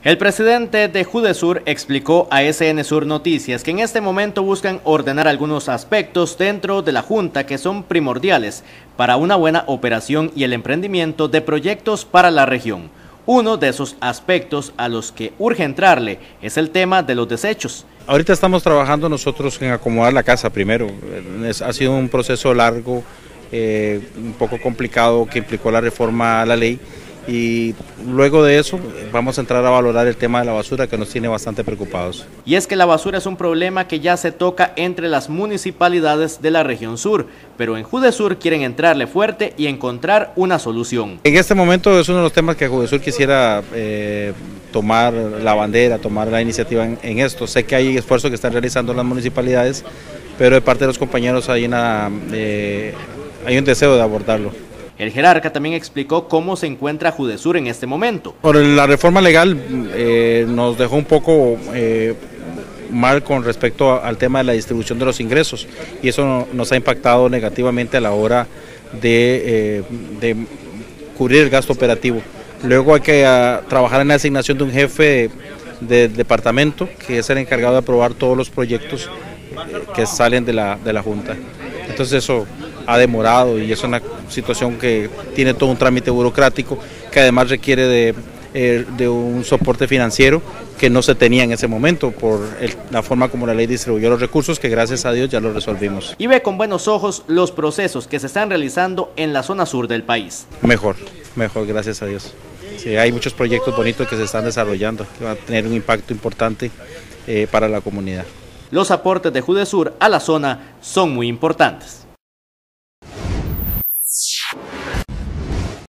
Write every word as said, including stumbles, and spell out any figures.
El presidente de Judesur explicó a S N Sur Noticias que en este momento buscan ordenar algunos aspectos dentro de la Junta que son primordiales para una buena operación y el emprendimiento de proyectos para la región. Uno de esos aspectos a los que urge entrarle es el tema de los desechos. Ahorita estamos trabajando nosotros en acomodar la casa primero. Es, ha sido un proceso largo, eh, un poco complicado, que implicó la reforma a la ley. Y luego de eso vamos a entrar a valorar el tema de la basura, que nos tiene bastante preocupados. Y es que la basura es un problema que ya se toca entre las municipalidades de la región sur, pero en Judesur quieren entrarle fuerte y encontrar una solución. En este momento es uno de los temas que Judesur quisiera eh, tomar la bandera, tomar la iniciativa en, en esto. Sé que hay esfuerzos que están realizando las municipalidades, pero de parte de los compañeros hay, una, eh, hay un deseo de abordarlo. El jerarca también explicó cómo se encuentra Judesur en este momento. Por la reforma legal eh, nos dejó un poco eh, mal con respecto a, al tema de la distribución de los ingresos, y eso nos ha impactado negativamente a la hora de, eh, de cubrir el gasto operativo. Luego hay que a, trabajar en la asignación de un jefe de, de departamento, que es el encargado de aprobar todos los proyectos eh, que salen de la, de la Junta. Entonces eso ha demorado y es una situación que tiene todo un trámite burocrático, que además requiere de, eh, de un soporte financiero que no se tenía en ese momento por el, la forma como la ley distribuyó los recursos, que gracias a Dios ya lo resolvimos. Y ve con buenos ojos los procesos que se están realizando en la zona sur del país. Mejor, mejor, gracias a Dios. Sí, hay muchos proyectos bonitos que se están desarrollando, que van a tener un impacto importante eh, para la comunidad. Los aportes de Judesur a la zona son muy importantes.